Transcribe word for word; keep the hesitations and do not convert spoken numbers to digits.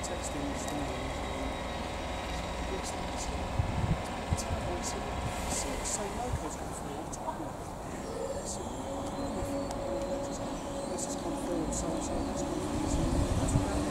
texting this thing. See the same locals come through all the time. This has come through and so and so, that's come through.